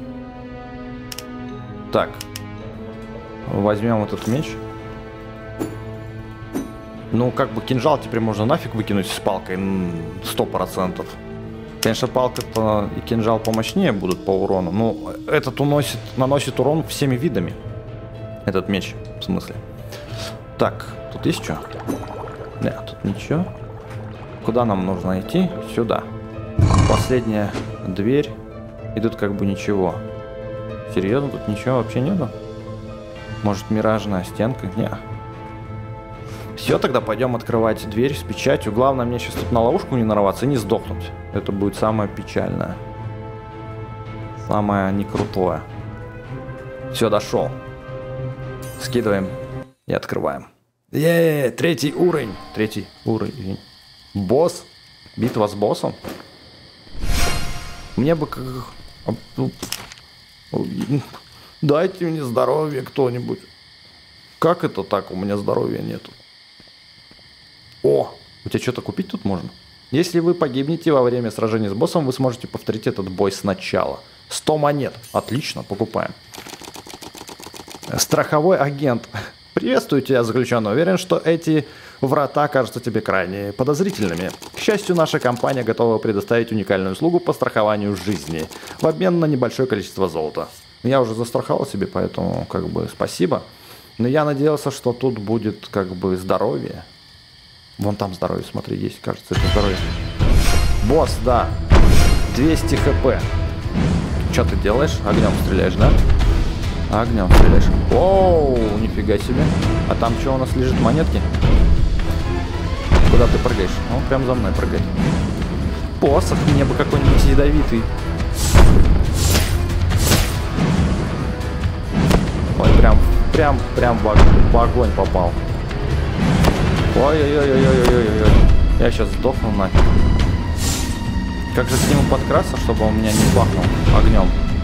Так. Возьмем этот меч. Ну, как бы кинжал теперь можно нафиг выкинуть с палкой. Сто процентов. Конечно, палка-то и кинжал помощнее будут по урону. Но этот уносит, наносит урон всеми видами. Этот меч, в смысле. Так, тут есть что? Нет, тут ничего. Куда нам нужно идти? Сюда. Последняя дверь. И тут как бы ничего. Серьезно, тут ничего вообще нету? Может, миражная стенка? Не. Все, тогда пойдем открывать дверь с печатью. Главное мне сейчас тут на ловушку не нарваться и не сдохнуть. Это будет самое печальное. Самое не крутое. Все, дошел. Скидываем и открываем. Е-е-е, третий уровень. Третий уровень. Босс. Битва с боссом. Мне бы как... Дайте мне здоровье кто-нибудь. Как это так? У меня здоровья нету. О, у тебя что-то купить тут можно? Если вы погибнете во время сражения с боссом, вы сможете повторить этот бой сначала. сто монет. Отлично, покупаем. Страховой агент. Приветствую тебя, заключенный. Уверен, что эти врата кажутся тебе крайне подозрительными. К счастью, наша компания готова предоставить уникальную услугу по страхованию жизни в обмен на небольшое количество золота. Я уже застраховал себе, поэтому как бы спасибо. Но я надеялся, что тут будет как бы здоровье. Вон там здоровье, смотри, есть, кажется, это здоровье. Босс, да. двести хп. Что ты делаешь? Огнем стреляешь, да? Огнем стреляешь. Оу, нифига себе. А там что у нас лежит? Монетки? Куда ты прыгаешь? Ну, прям за мной прыгай. Посох, мне бы какой-нибудь ядовитый. Ой, прям, прям, прям в огонь, в огонь попал. Ой-ой-ой-ой-ой-ой-ой. Я сейчас сдохну нафиг. Как же к нему подкрасться, чтобы он меня не бахнул огнем?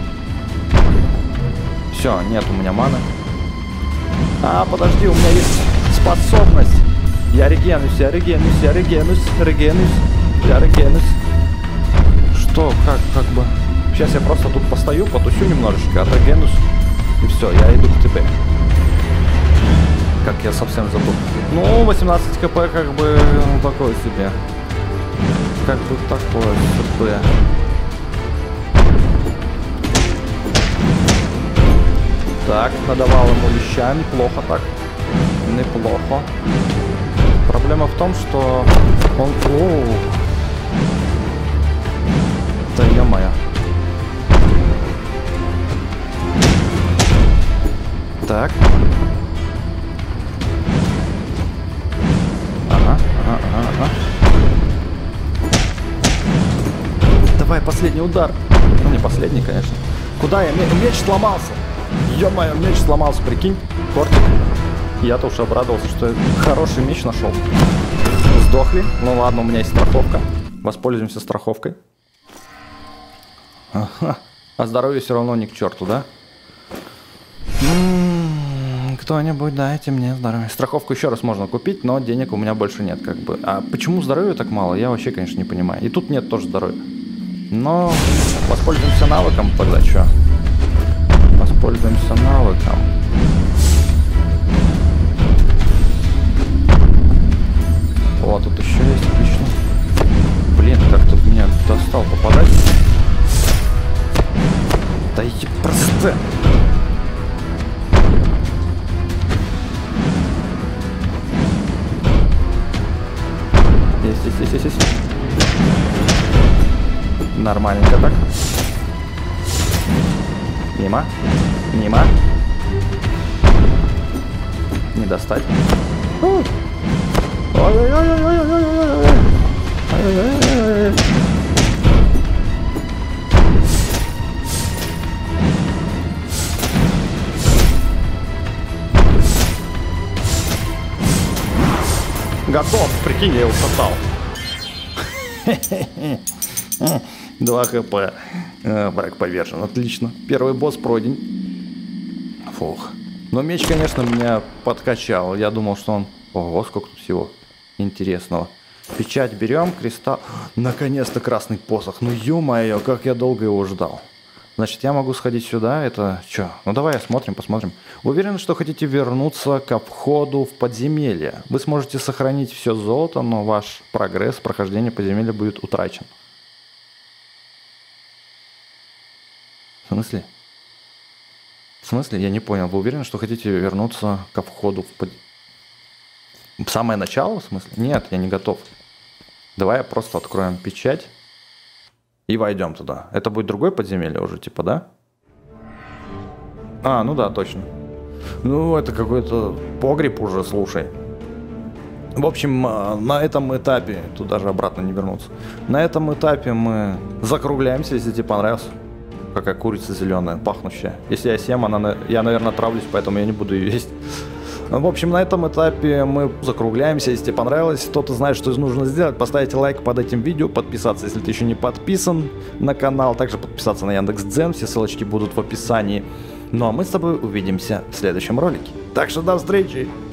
Все, нет у меня маны. А, подожди, у меня есть способность. Я регенусь, я регенусь, я регенусь, регенусь, я регенусь. Что, как, как бы... Сейчас я просто тут постою, потусю немножечко, отрегенусь. И все, я иду к тебе. Как я совсем забыл. Ну, восемнадцать хп как бы, ну, такое себе. Как бы такое себе. Так, надавал ему леща, неплохо так. Неплохо. Проблема в том, что он... Оу. Да ё-моё. Так. Ага, ага, ага, ага. Давай, последний удар. Ну, не последний, конечно. Куда я? Меч сломался. Ё-моё, меч сломался, прикинь. Кортик. Я-то уж обрадовался, что я хороший меч нашел. Сдохли. Ну ладно, у меня есть страховка. Воспользуемся страховкой. Ага. А здоровье все равно ни к черту, да? М-м-м, кто-нибудь дайте мне здоровье. Страховку еще раз можно купить, но денег у меня больше нет, как бы. А почему здоровья так мало, я вообще, конечно, не понимаю. И тут нет тоже здоровья. Но воспользуемся навыком тогда, что? Воспользуемся навыком. О, тут еще есть, отлично. Блин, как тут меня достал попадать. я просто... Есть, есть, есть, есть, есть. Нормальненько так. Мимо. Мимо. Не достать. Ой-ой-ой-ой-ой-ой-ой-ой-ой-ой-ой-ой-ой-ой. Готов, прикинь, я его шатал. два хп. Враг повержен, отлично. Первый босс пройден. Фух. Но меч, конечно, меня подкачал. Я думал, что он... Ого, сколько тут всего интересного. Печать берем, кристалл. Наконец-то красный посох. Ну ё-моё, как я долго его ждал. Значит, я могу сходить сюда. Это что? Ну давай смотрим, посмотрим. Уверен, что хотите вернуться к входу в подземелье. Вы сможете сохранить все золото, но ваш прогресс прохождения подземелья будет утрачен. В смысле? В смысле? Я не понял. Вы уверены, что хотите вернуться ко входу в под... В самое начало, в смысле? Нет, я не готов. Давай просто откроем печать и войдем туда. Это будет другое подземелье уже, типа, да? А, ну да, точно. Ну, это какой-то погреб уже, слушай. В общем, на этом этапе, тут даже обратно не вернуться. На этом этапе мы закругляемся, если тебе понравилось. Какая курица зеленая, пахнущая. Если я съем, она, я, наверное, отравлюсь, поэтому я не буду ее есть. В общем, на этом этапе мы закругляемся. Если тебе понравилось, то ты знаешь, что нужно сделать. Поставите лайк под этим видео, подписаться, если ты еще не подписан на канал. Также подписаться на Яндекс.Дзен, все ссылочки будут в описании. Ну а мы с тобой увидимся в следующем ролике. Так что до встречи!